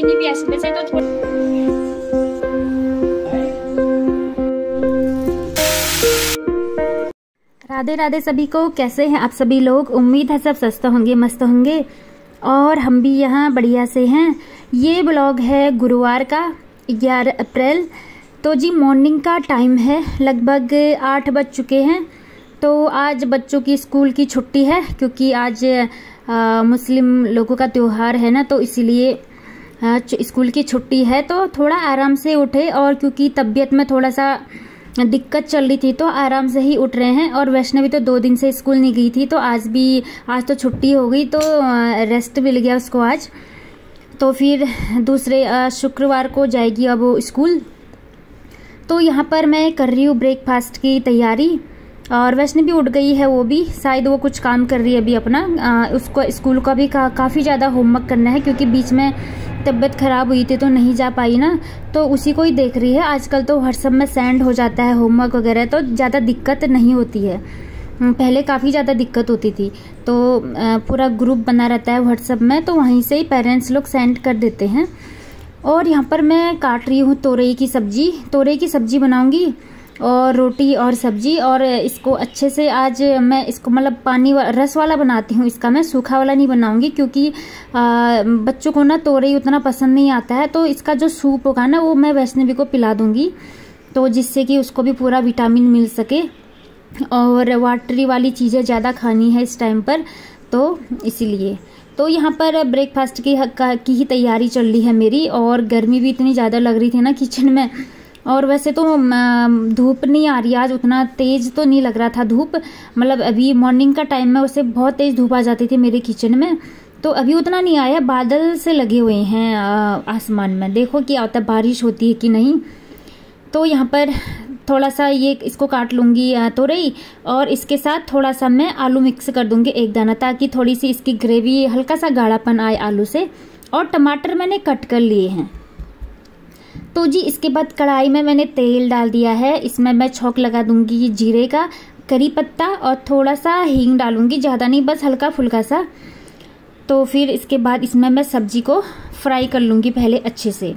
नहीं भी ऐसे वैसे तो राधे राधे सभी को। कैसे हैं आप सभी लोग? उम्मीद है सब स्वस्थ होंगे, मस्त होंगे और हम भी यहाँ बढ़िया से हैं। ये ब्लॉग है गुरुवार का 11 अप्रैल। तो जी मॉर्निंग का टाइम है, लगभग 8 बज चुके हैं। तो आज बच्चों की स्कूल की छुट्टी है क्योंकि आज मुस्लिम लोगों का त्योहार है ना, तो इसीलिए स्कूल की छुट्टी है। तो थोड़ा आराम से उठे और क्योंकि तबीयत में थोड़ा सा दिक्कत चल रही थी तो आराम से ही उठ रहे हैं। और वैष्णवी तो 2 दिन से स्कूल नहीं गई थी, तो आज तो छुट्टी हो गई, तो रेस्ट मिल गया उसको आज। तो फिर दूसरे शुक्रवार को जाएगी अब वो स्कूल। तो यहाँ पर मैं कर रही हूँ ब्रेकफास्ट की तैयारी और वैष्णवी उठ गई है, वो भी शायद वो कुछ काम कर रही है अभी अपना। उसको स्कूल का भी काफ़ी ज़्यादा होमवर्क करना है क्योंकि बीच में तबीयत ख़राब हुई थी तो नहीं जा पाई ना, तो उसी को ही देख रही है। आजकल तो व्हाट्सएप में सेंड हो जाता है होमवर्क वगैरह, तो ज़्यादा दिक्कत नहीं होती है। पहले काफ़ी ज़्यादा दिक्कत होती थी, तो पूरा ग्रुप बना रहता है व्हाट्सएप में, तो वहीं से ही पेरेंट्स लोग सेंड कर देते हैं। और यहाँ पर मैं काट रही हूँ तोरई की सब्जी बनाऊँगी और रोटी और सब्जी। और इसको अच्छे से आज मैं इसको मतलब रस वाला बनाती हूँ इसका, मैं सूखा वाला नहीं बनाऊंगी क्योंकि बच्चों को ना तोरई उतना पसंद नहीं आता है। तो इसका जो सूप होगा ना वो मैं वैष्णवी को पिला दूंगी, तो जिससे कि उसको भी पूरा विटामिन मिल सके। और वाटरी वाली चीज़ें ज़्यादा खानी है इस टाइम पर, तो इसीलिए। तो यहाँ पर ब्रेकफास्ट की ही तैयारी चल रही है मेरी। और गर्मी भी इतनी ज़्यादा लग रही थी ना किचन में, और वैसे तो धूप नहीं आ रही आज, उतना तेज तो नहीं लग रहा था धूप। मतलब अभी मॉर्निंग का टाइम में वैसे बहुत तेज धूप आ जाती थी मेरे किचन में, तो अभी उतना नहीं आया। बादल से लगे हुए हैं आसमान में, देखो क्या होता है, बारिश होती है कि नहीं। तो यहाँ पर थोड़ा सा इसको काट लूँगी तोरई, और इसके साथ थोड़ा सा मैं आलू मिक्स कर दूँगी एक दाना, ताकि थोड़ी सी इसकी ग्रेवी हल्का सा गाढ़ापन आए आलू से। और टमाटर मैंने कट कर लिए हैं। तो जी इसके बाद कढ़ाई में मैंने तेल डाल दिया है, इसमें मैं छौंक लगा दूंगी जीरे का, करी पत्ता और थोड़ा सा हींग डालूंगी, ज़्यादा नहीं, बस हल्का फुल्का सा। तो फिर इसके बाद इसमें मैं सब्जी को फ्राई कर लूँगी पहले अच्छे से।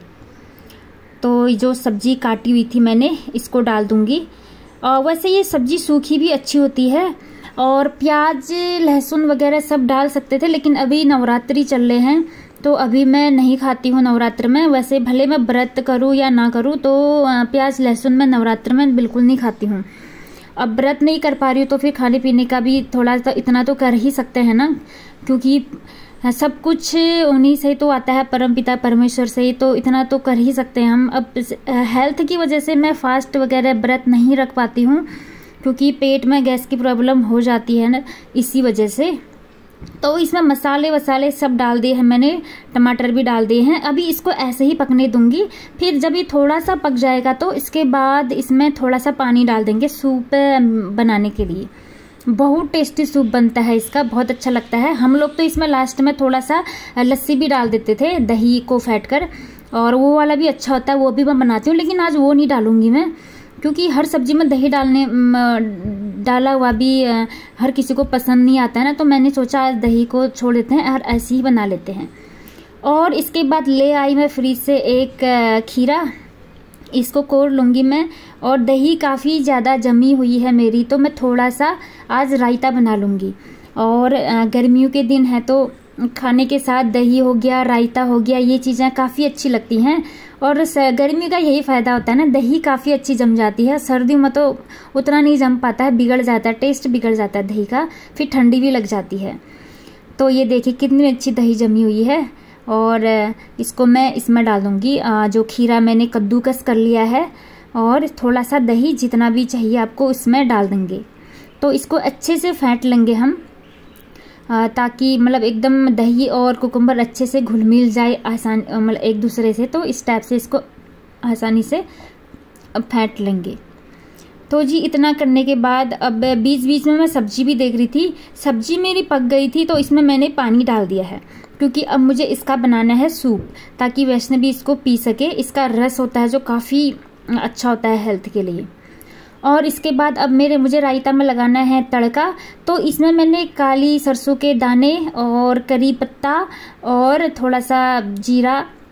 तो जो सब्जी काटी हुई थी मैंने इसको डाल दूँगी। और वैसे ये सब्जी सूखी भी अच्छी होती है, और प्याज लहसुन वगैरह सब डाल सकते थे, लेकिन अभी नवरात्रि चल रहे हैं तो अभी मैं नहीं खाती हूँ नवरात्र में। वैसे भले मैं व्रत करूँ या ना करूँ, तो प्याज लहसुन मैं नवरात्र में बिल्कुल नहीं खाती हूँ। अब व्रत नहीं कर पा रही हूँ तो फिर खाने पीने का भी थोड़ा सा इतना तो कर ही सकते हैं ना, क्योंकि सब कुछ उन्हीं से ही तो आता है, परमपिता परमेश्वर से ही, तो इतना तो कर ही सकते हैं हम। अब हेल्थ की वजह से मैं फास्ट वगैरह व्रत नहीं रख पाती हूँ क्योंकि पेट में गैस की प्रॉब्लम हो जाती है ना, इसी वजह से। तो इसमें मसाले वसाले सब डाल दिए हैं मैंने, टमाटर भी डाल दिए हैं। अभी इसको ऐसे ही पकने दूंगी, फिर जब ये थोड़ा सा पक जाएगा तो इसके बाद इसमें थोड़ा सा पानी डाल देंगे सूप बनाने के लिए। बहुत टेस्टी सूप बनता है इसका, बहुत अच्छा लगता है। हम लोग तो इसमें लास्ट में थोड़ा सा लस्सी भी डाल देते थे, दही को फेंट कर, और वो वाला भी अच्छा होता है, वो भी मैं बनाती हूँ। लेकिन आज वो नहीं डालूंगी मैं, क्योंकि हर सब्जी में दही डाला हुआ भी हर किसी को पसंद नहीं आता है ना, तो मैंने सोचा आज दही को छोड़ देते हैं और ऐसे ही बना लेते हैं। और इसके बाद ले आई मैं फ्रिज से एक खीरा, इसको कोड़ लूँगी मैं। और दही काफ़ी ज़्यादा जमी हुई है मेरी, तो मैं थोड़ा सा आज रायता बना लूँगी। और गर्मियों के दिन है तो खाने के साथ दही हो गया, रायता हो गया, ये चीज़ें काफ़ी अच्छी लगती हैं। और गर्मी का यही फ़ायदा होता है ना, दही काफ़ी अच्छी जम जाती है। सर्दियों में तो उतना नहीं जम पाता है, बिगड़ जाता है, टेस्ट बिगड़ जाता है दही का, फिर ठंडी भी लग जाती है। तो ये देखिए कितनी अच्छी दही जमी हुई है। और इसको मैं इसमें डाल दूँगी, जो खीरा मैंने कद्दूकस कर लिया है, और थोड़ा सा दही जितना भी चाहिए आपको इसमें डाल देंगे। तो इसको अच्छे से फेंट लेंगे हम, ताकि मतलब एकदम दही और कुकुम्बर अच्छे से घुल मिल जाए आसान, मतलब एक दूसरे से। तो इस टाइप से इसको आसानी से फेंट लेंगे। तो जी इतना करने के बाद अब बीच बीच में मैं सब्जी भी देख रही थी, सब्जी मेरी पक गई थी, तो इसमें मैंने पानी डाल दिया है क्योंकि अब मुझे इसका बनाना है सूप, ताकि वैष्णवी इसको पी सके। इसका रस होता है जो काफ़ी अच्छा होता है हेल्थ के लिए। और इसके बाद अब मुझे रायता में लगाना है तड़का। तो इसमें मैंने काली सरसों के दाने और करी पत्ता और थोड़ा सा जीरा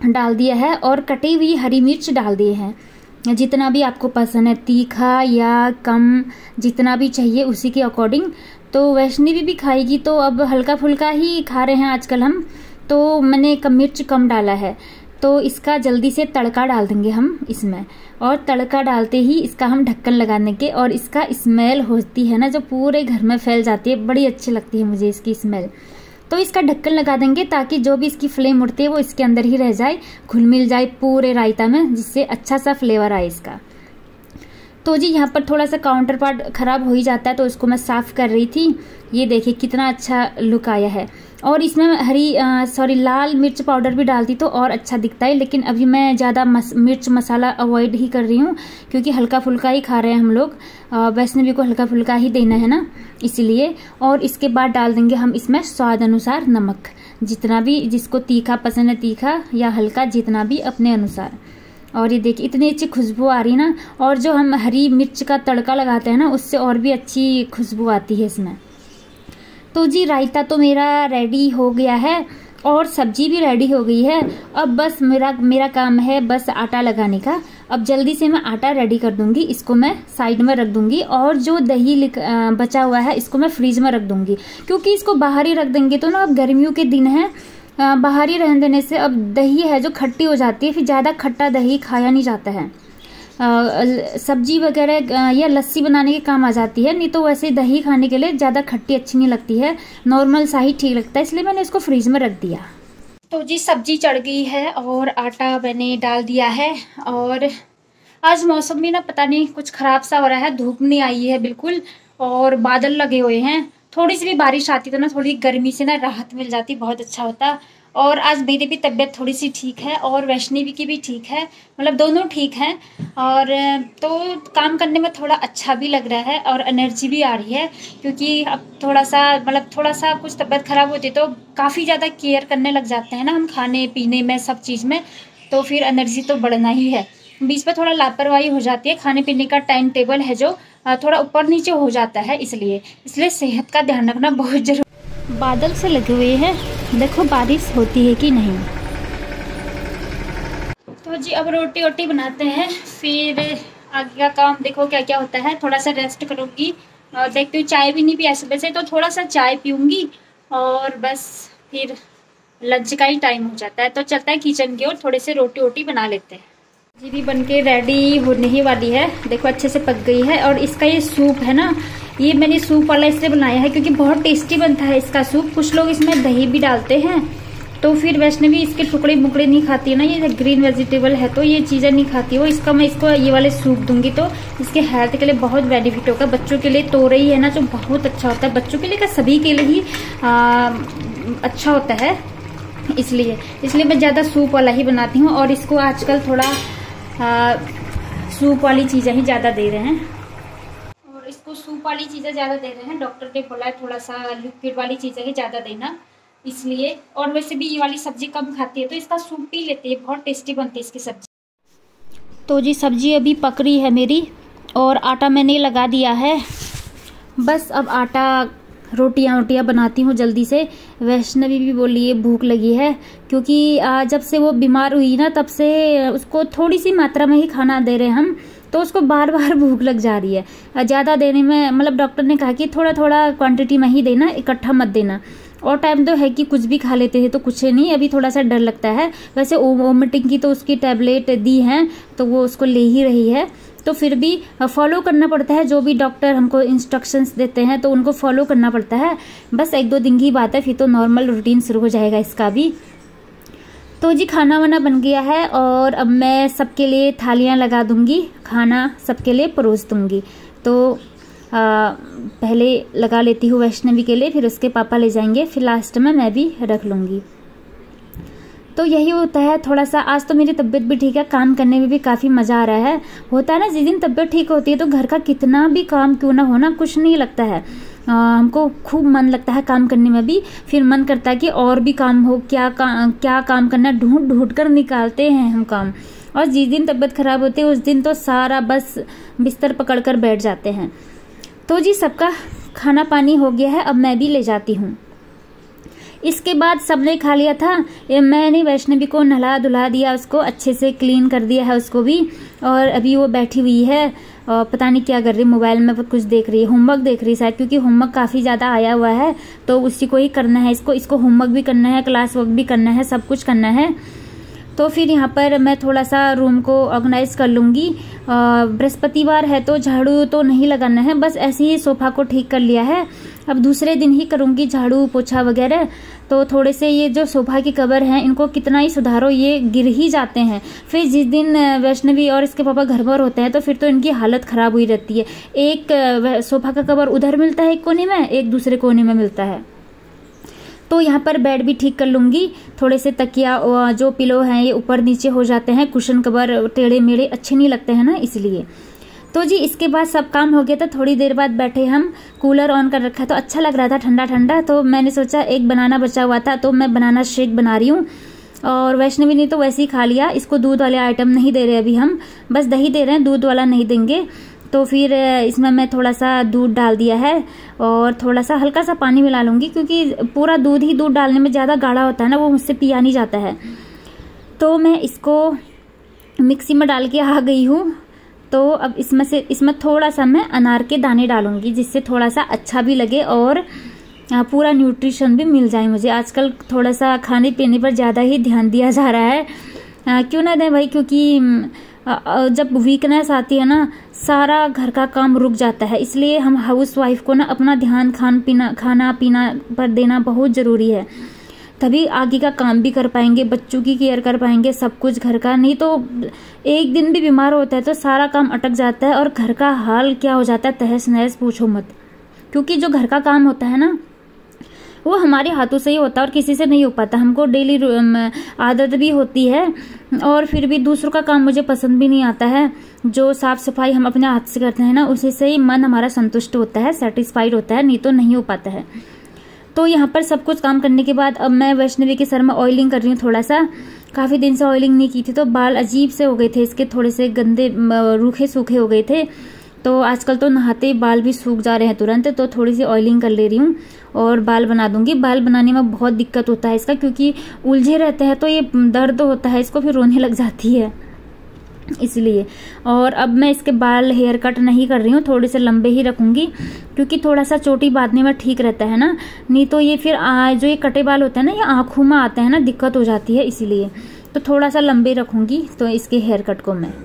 डाल दिया है और कटी हुई हरी मिर्च डाल दिए हैं। जितना भी आपको पसंद है, तीखा या कम, जितना भी चाहिए उसी के अकॉर्डिंग। तो वैष्णवी भी खाएगी तो अब हल्का फुल्का ही खा रहे हैं आजकल हम, तो मैंने मिर्च कम डाला है। तो इसका जल्दी से तड़का डाल देंगे हम इसमें, और तड़का डालते ही इसका हम ढक्कन लगा देंगे। और इसका स्मेल होती है ना जो पूरे घर में फैल जाती है, बड़ी अच्छी लगती है मुझे इसकी स्मेल। तो इसका ढक्कन लगा देंगे ताकि जो भी इसकी फ्लेम उठती है वो इसके अंदर ही रह जाए, घुल मिल जाए पूरे रायता में, जिससे अच्छा सा फ्लेवर आए इसका। तो जी यहाँ पर थोड़ा सा काउंटर पार्ट खराब हो ही जाता है, तो इसको मैं साफ कर रही थी। ये देखिए कितना अच्छा लुक आया है। और इसमें लाल मिर्च पाउडर भी डालती तो और अच्छा दिखता है, लेकिन अभी मैं ज़्यादा मिर्च मसाला अवॉइड ही कर रही हूँ, क्योंकि हल्का फुल्का ही खा रहे हैं हम लोग। वैष्णवी को हल्का फुल्का ही देना है ना, इसलिए। और इसके बाद डाल देंगे हम इसमें स्वाद अनुसार नमक, जितना भी जिसको तीखा पसंद है तीखा, या हल्का, जितना भी अपने अनुसार। और ये देखिए इतनी अच्छी खुशबू आ रही ना, और जो हम हरी मिर्च का तड़का लगाते हैं ना, उससे और भी अच्छी खुशबू आती है इसमें। तो जी रायता तो मेरा रेडी हो गया है और सब्जी भी रेडी हो गई है। अब बस मेरा काम है बस आटा लगाने का। अब जल्दी से मैं आटा रेडी कर दूंगी, इसको मैं साइड में रख दूंगी। और जो दही बचा हुआ है इसको मैं फ्रीज में रख दूंगी, क्योंकि इसको बाहर ही रख देंगे तो ना, अब गर्मियों के दिन है, बाहर ही रहने देने से अब दही है जो खट्टी हो जाती है, फिर ज़्यादा खट्टा दही खाया नहीं जाता है। सब्जी वगैरह या लस्सी बनाने के काम आ जाती है, नहीं तो वैसे दही खाने के लिए ज़्यादा खट्टी अच्छी नहीं लगती है, नॉर्मल सा ही ठीक लगता है, इसलिए मैंने इसको फ्रीज में रख दिया। तो जी सब्जी चढ़ गई है और आटा मैंने डाल दिया है। और आज मौसम भी ना पता नहीं कुछ ख़राब सा हो रहा है, धूप नहीं आई है बिल्कुल, और बादल लगे हुए हैं। थोड़ी सी भी बारिश आती तो ना थोड़ी गर्मी से ना राहत मिल जाती, बहुत अच्छा होता। और आज मेरी भी तबीयत थोड़ी सी ठीक है और वैष्णवी की भी ठीक है, मतलब दोनों ठीक हैं। और तो काम करने में थोड़ा अच्छा भी लग रहा है और एनर्जी भी आ रही है, क्योंकि अब थोड़ा सा कुछ तबीयत ख़राब होती तो काफ़ी ज़्यादा केयर करने लग जाते हैं ना हम, खाने पीने में सब चीज़ में, तो फिर एनर्जी तो बढ़ना ही है। बीच में थोड़ा लापरवाही हो जाती है, खाने पीने का टाइम टेबल है जो थोड़ा ऊपर नीचे हो जाता है, इसलिए सेहत का ध्यान रखना बहुत जरूरी। बादल से लगे हुए हैं, देखो बारिश होती है कि नहीं। तो जी अब रोटी वोटी बनाते हैं, फिर आगे का काम देखो क्या क्या होता है। थोड़ा सा रेस्ट करूँगी, देखती हूँ, चाय भी नहीं पिया सुबह से, तो थोड़ा सा चाय पीऊँगी और बस फिर लंच का ही टाइम हो जाता है। तो चलता है किचन की ओर, थोड़े से रोटी वोटी बना लेते हैं। जी भी बन के रेडी होने ही वाली है, देखो अच्छे से पक गई है। और इसका ये सूप है ना, ये मैंने सूप वाला इसलिए बनाया है क्योंकि बहुत टेस्टी बनता है इसका सूप। कुछ लोग इसमें दही भी डालते हैं, तो फिर वैष्णवी इसके टुकड़े मुकड़े नहीं खाती है ना, ये ग्रीन वेजिटेबल है तो ये चीज़ें नहीं खाती वो। मैं इसको ये वाले सूप दूंगी तो इसके हेल्थ के लिए बहुत बेनिफिट होगा। बच्चों के लिए तोरई है ना जो बहुत अच्छा होता है, बच्चों के लिए क्या सभी के लिए ही अच्छा होता है, इसलिए मैं ज़्यादा सूप वाला ही बनाती हूँ। और इसको आजकल थोड़ा सूप वाली चीज़ें ही ज़्यादा दे रहे हैं, और इसको सूप वाली चीज़ें ज़्यादा दे रहे हैं। डॉक्टर ने बोला है थोड़ा सा लिक्विड वाली चीज़ें ही ज़्यादा देना, इसलिए। और वैसे भी ये वाली सब्जी कम खाती है तो इसका सूप पी लेते हैं, बहुत टेस्टी बनती है इसकी सब्जी। तो जी सब्जी अभी पक रही है मेरी, और आटा मैंने लगा दिया है। बस अब आटा रोटियां बनाती हूँ जल्दी से। वैष्णवी भी बोली है भूख लगी है, क्योंकि जब से वो बीमार हुई ना तब से उसको थोड़ी सी मात्रा में ही खाना दे रहे हैं हम, तो उसको बार बार भूख लग जा रही है। ज़्यादा देने में, मतलब डॉक्टर ने कहा कि थोड़ा थोड़ा क्वांटिटी में ही देना, इकट्ठा मत देना। और टाइम तो है कि कुछ भी खा लेते थे तो कुछ नहीं, अभी थोड़ा सा डर लगता है। वैसे वोमिटिंग की तो उसकी टैबलेट दी हैं तो वो उसको ले ही रही है, तो फिर भी फॉलो करना पड़ता है, जो भी डॉक्टर हमको इंस्ट्रक्शंस देते हैं तो उनको फॉलो करना पड़ता है। बस 1-2 दिन की बात है, फिर तो नॉर्मल रूटीन शुरू हो जाएगा इसका भी। तो जी खाना वाना बन गया है और अब मैं सबके लिए थालियां लगा दूंगी, खाना सबके लिए परोस दूंगी। तो पहले लगा लेती हूँ वैष्णवी के लिए, फिर उसके पापा ले जाएंगे, फिर लास्ट में मैं भी रख लूँगी। तो यही होता है थोड़ा सा। आज तो मेरी तबीयत भी ठीक है, काम करने में भी काफ़ी मज़ा आ रहा है। होता है ना जिस दिन तबीयत ठीक होती है तो घर का कितना भी काम क्यों ना हो ना, कुछ नहीं लगता है, हमको खूब मन लगता है काम करने में भी। फिर मन करता है कि और भी काम हो, क्या काम करना, ढूंढ कर निकालते हैं हम काम। और जिस दिन तबीयत खराब होती है उस दिन तो सारा बस बिस्तर पकड़ कर बैठ जाते हैं। तो जी सबका खाना पानी हो गया है, अब मैं भी ले जाती हूँ। इसके बाद सबने खा लिया था। मैंने वैष्णवी को नहला धुला दिया, उसको अच्छे से क्लीन कर दिया है उसको भी। और अभी वो बैठी हुई है और पता नहीं क्या कर रही है, मोबाइल में कुछ देख रही है, होमवर्क देख रही है शायद, क्योंकि होमवर्क काफ़ी ज़्यादा आया हुआ है तो उसी को ही करना है। इसको होमवर्क भी करना है, क्लास वर्क भी करना है, सब कुछ करना है। तो फिर यहाँ पर मैं थोड़ा सा रूम को ऑर्गेनाइज कर लूँगी। बृहस्पतिवार है तो झाड़ू तो नहीं लगाना है, बस ऐसे ही सोफा को ठीक कर लिया है। अब दूसरे दिन ही करूँगी झाड़ू पोछा वगैरह। तो थोड़े से ये जो सोफा की कवर हैं इनको कितना ही सुधारो ये गिर ही जाते हैं। फिर जिस दिन वैष्णवी और इसके पापा घर पर होते हैं तो फिर तो इनकी हालत ख़राब हुई रहती है। एक सोफा का कवर उधर मिलता है एक कोने में, एक दूसरे कोने में मिलता है। तो यहाँ पर बेड भी ठीक कर लूँगी। थोड़े से तकिया जो पिलो हैं ये ऊपर नीचे हो जाते हैं, कुशन कवर टेढ़े मेढ़े अच्छे नहीं लगते हैं ना, इसलिए। तो जी इसके बाद सब काम हो गया था। थोड़ी देर बाद बैठे हम, कूलर ऑन कर रखा तो अच्छा लग रहा था ठंडा ठंडा। तो मैंने सोचा एक बनाना बचा हुआ था तो मैं बनाना शेक बना रही हूँ। और वैष्णवी ने तो वैसे ही खा लिया। इसको दूध वाले आइटम नहीं दे रहे अभी हम, बस दही दे रहे हैं, दूध वाला नहीं देंगे। तो फिर इसमें मैं थोड़ा सा दूध डाल दिया है और थोड़ा सा हल्का सा पानी मिला लूँगी, क्योंकि पूरा दूध डालने में ज़्यादा गाढ़ा होता है ना, वो मुझसे पिया नहीं जाता है। तो मैं इसको मिक्सी में डाल के आ गई हूँ। तो अब इसमें थोड़ा सा मैं अनार के दाने डालूंगी, जिससे थोड़ा सा अच्छा भी लगे और पूरा न्यूट्रिशन भी मिल जाए मुझे। आजकल थोड़ा सा खाने पीने पर ज़्यादा ही ध्यान दिया जा रहा है, क्यों ना दें भाई, क्योंकि जब वीकनेस आती है ना सारा घर का काम रुक जाता है। इसलिए हम हाउस वाइफ को ना अपना ध्यान खाना पीना पर देना बहुत ज़रूरी है, तभी आगे का काम भी कर पाएंगे, बच्चों की केयर कर पाएंगे, सब कुछ घर का। नहीं तो एक दिन भी बीमार होता है तो सारा काम अटक जाता है और घर का हाल क्या हो जाता है तहस नहस पूछो मत। क्योंकि जो घर का काम होता है ना वो हमारे हाथों से ही होता है और किसी से नहीं हो पाता। हमको डेली आदत भी होती है और फिर भी दूसरों का काम मुझे पसंद भी नहीं आता है। जो साफ सफाई हम अपने हाथ से करते हैं ना उसी से ही मन हमारा संतुष्ट होता है, सेटिस्फाइड होता है, नहीं तो नहीं हो पाता है। तो यहाँ पर सब कुछ काम करने के बाद अब मैं वैष्णवी के सर में ऑयलिंग कर रही हूँ। थोड़ा सा काफ़ी दिन से ऑयलिंग नहीं की थी तो बाल अजीब से हो गए थे इसके, थोड़े से गंदे रूखे सूखे हो गए थे। तो आजकल तो नहाते ही बाल भी सूख जा रहे हैं तुरंत, तो थोड़ी सी ऑयलिंग कर ले रही हूँ और बाल बना दूंगी। बाल बनाने में बहुत दिक्कत होता है इसका, क्योंकि उलझे रहते हैं तो ये दर्द होता है इसको, फिर रोने लग जाती है इसलिए। और अब मैं इसके बाल हेयर कट नहीं कर रही हूँ, थोड़े से लंबे ही रखूंगी, क्योंकि थोड़ा सा चोटी बांधने में ठीक रहता है ना। नहीं तो ये फिर जो ये कटे बाल होते हैं ना ये आँखों में आते हैं ना, दिक्कत हो जाती है, इसीलिए तो थोड़ा सा लंबे रखूंगी तो इसके हेयर कट को मैं।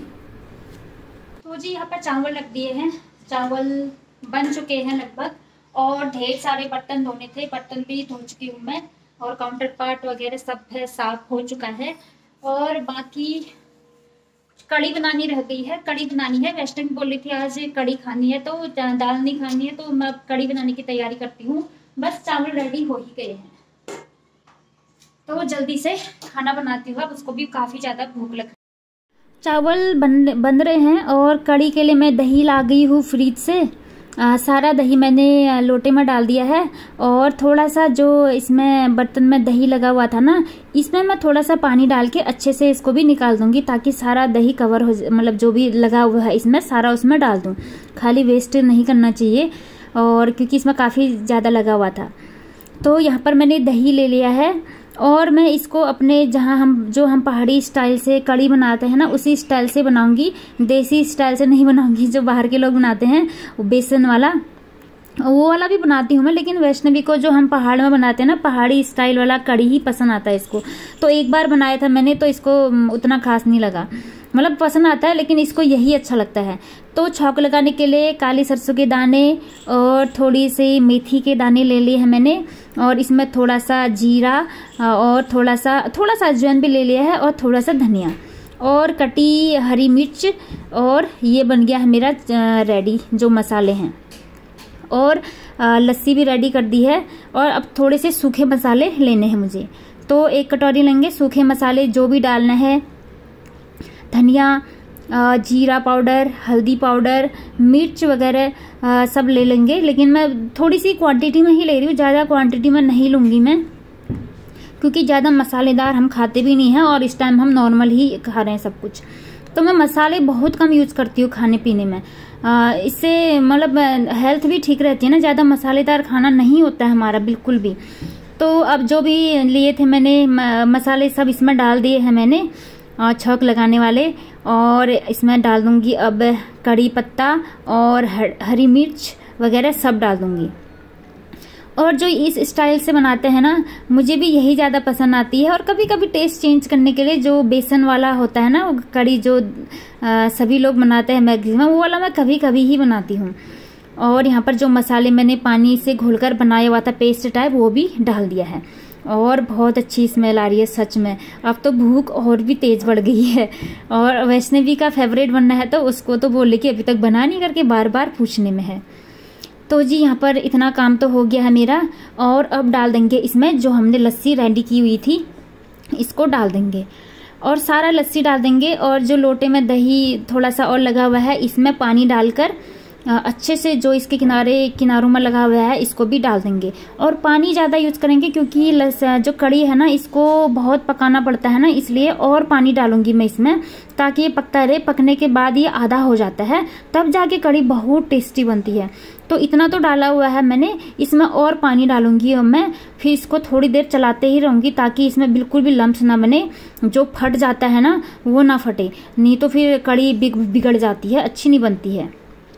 तो जी यहाँ पर चावल रख दिए हैं, चावल बन चुके हैं लगभग, और ढेर सारे बर्तन धोने थे, बर्तन भी धो चुकी हूँ मैं, और काउंटर पार्ट वगैरह सब है साफ हो चुका है। और बाकी कड़ी बनानी रह गई है, कड़ी बनानी है। वैष्णवी बोल रही थी आज कड़ी खानी है तो दाल नहीं खानी है, तो मैं कड़ी बनाने की तैयारी करती हूँ। बस चावल रेडी हो ही गए हैं तो जल्दी से खाना बनाती हूँ। अब उसको भी काफ़ी ज़्यादा भूख लग। चावल बन रहे हैं और कड़ी के लिए मैं दही ला गई हूँ फ्रिज से। सारा दही मैंने लोटे में डाल दिया है और थोड़ा सा जो इसमें बर्तन में दही लगा हुआ था ना, इसमें मैं थोड़ा सा पानी डाल के अच्छे से इसको भी निकाल दूंगी, ताकि सारा दही कवर हो, मतलब जो भी लगा हुआ है इसमें सारा उसमें डाल दूं। खाली वेस्ट नहीं करना चाहिए, और क्योंकि इसमें काफ़ी ज़्यादा लगा हुआ था। तो यहाँ पर मैंने दही ले लिया है और मैं इसको अपने जहाँ हम पहाड़ी स्टाइल से कड़ी बनाते हैं ना उसी स्टाइल से बनाऊंगी। देसी स्टाइल से नहीं बनाऊंगी जो बाहर के लोग बनाते हैं, वो बेसन वाला, वो वाला भी बनाती हूँ मैं, लेकिन वैष्णवी को जो हम पहाड़ में बनाते हैं ना पहाड़ी स्टाइल वाला कड़ी ही पसंद आता है इसको। तो एक बार बनाया था मैंने तो इसको उतना खास नहीं लगा, मतलब पसंद आता है लेकिन इसको यही अच्छा लगता है। तो छौंक लगाने के लिए काली सरसों के दाने और थोड़ी सी मेथी के दाने ले लिए हैं मैंने, और इसमें थोड़ा सा जीरा और थोड़ा सा अजवाइन भी ले लिया है, और थोड़ा सा धनिया और कटी हरी मिर्च, और ये बन गया है मेरा रेडी जो मसाले हैं। और लस्सी भी रेडी कर दी है। और अब थोड़े से सूखे मसाले लेने हैं मुझे, तो 1 कटोरी लेंगे सूखे मसाले, जो भी डालना है, धनिया, जीरा पाउडर, हल्दी पाउडर, मिर्च वगैरह सब ले लेंगे। लेकिन मैं थोड़ी सी क्वांटिटी में ही ले रही हूँ, ज़्यादा क्वांटिटी में नहीं लूँगी मैं, क्योंकि ज़्यादा मसालेदार हम खाते भी नहीं हैं और इस टाइम हम नॉर्मल ही खा रहे हैं सब कुछ। तो मैं मसाले बहुत कम यूज़ करती हूँ खाने पीने में, इससे मतलब हेल्थ भी ठीक रहती है ना, ज़्यादा मसालेदार खाना नहीं होता है हमारा बिल्कुल भी। तो अब जो भी लिए थे मैंने मसाले सब इसमें डाल दिए हैं मैंने, छौंक लगाने वाले। और इसमें डाल दूंगी अब कड़ी पत्ता और हरी मिर्च वगैरह सब डाल दूंगी। और जो इस स्टाइल से बनाते हैं ना, मुझे भी यही ज़्यादा पसंद आती है। और कभी कभी टेस्ट चेंज करने के लिए जो बेसन वाला होता है ना, वो कड़ी जो सभी लोग बनाते हैं मैक्सिमम, वो वाला मैं कभी कभी ही बनाती हूँ। और यहाँ पर जो मसाले मैंने पानी से घोलकर बनाया हुआ था पेस्ट टाइप, वो भी डाल दिया है। और बहुत अच्छी स्मेल आ रही है सच में। अब तो भूख और भी तेज बढ़ गई है। और वैष्णवी का फेवरेट बनना है तो उसको तो बोले कि अभी तक बना नहीं करके बार बार पूछने में है। तो जी यहाँ पर इतना काम तो हो गया है मेरा। और अब डाल देंगे इसमें जो हमने लस्सी रेडी की हुई थी, इसको डाल देंगे और सारा लस्सी डाल देंगे। और जो लोटे में दही थोड़ा सा और लगा हुआ है, इसमें पानी डालकर अच्छे से जो इसके किनारों में लगा हुआ है इसको भी डाल देंगे। और पानी ज़्यादा यूज करेंगे क्योंकि जो कड़ी है ना, इसको बहुत पकाना पड़ता है ना, इसलिए और पानी डालूंगी मैं इसमें, ताकि ये पकता रहे। पकने के बाद ये आधा हो जाता है, तब जाके कड़ी बहुत टेस्टी बनती है। तो इतना तो डाला हुआ है मैंने, इसमें और पानी डालूंगी और मैं फिर इसको थोड़ी देर चलाते ही रहूंगी, ताकि इसमें बिल्कुल भी लम्स ना बने। जो फट जाता है ना, वो ना फटे, नहीं तो फिर कड़ी बिगड़ जाती है, अच्छी नहीं बनती है।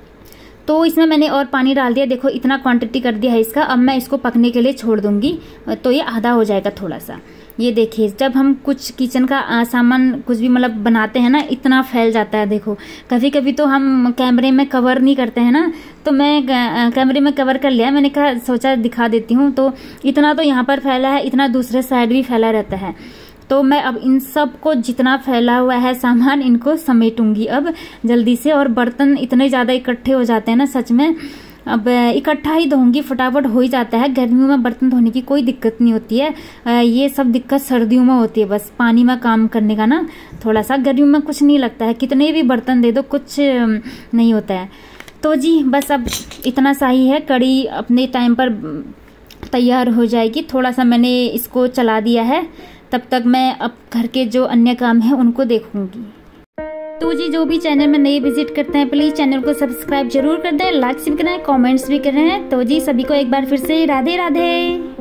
तो इसमें मैंने और पानी डाल दिया, देखो इतना क्वांटिटी कर दिया है इसका। अब मैं इसको पकने के लिए छोड़ दूंगी, तो ये आधा हो जाएगा थोड़ा सा। ये देखिए, जब हम कुछ किचन का सामान कुछ भी मतलब बनाते हैं ना, इतना फैल जाता है। देखो कभी कभी तो हम कैमरे में कवर नहीं करते हैं ना, तो मैं कैमरे में कवर कर लिया, मैंने कहा सोचा दिखा देती हूँ। तो इतना तो यहाँ पर फैला है, इतना दूसरे साइड भी फैला रहता है। तो मैं अब इन सब को जितना फैला हुआ है सामान, इनको समेटूंगी अब जल्दी से। और बर्तन इतने ज़्यादा इकट्ठे हो जाते हैं ना सच में, अब इकट्ठा ही धोऊंगी, फटाफट हो ही जाता है। गर्मियों में बर्तन धोने की कोई दिक्कत नहीं होती है, ये सब दिक्कत सर्दियों में होती है। बस पानी में काम करने का ना थोड़ा सा, गर्मियों में कुछ नहीं लगता है, कितने भी बर्तन दे दो कुछ नहीं होता है। तो जी बस अब इतना सा ही है, कड़ी अपने टाइम पर तैयार हो जाएगी। थोड़ा सा मैंने इसको चला दिया है, तब तक मैं अब घर के जो अन्य काम है उनको देखूंगी। तो जी जो भी चैनल में नए विजिट करते हैं, प्लीज चैनल को सब्सक्राइब जरूर कर दें, लाइक भी करें, कमेंट्स भी करें। तो जी सभी को एक बार फिर से राधे राधे।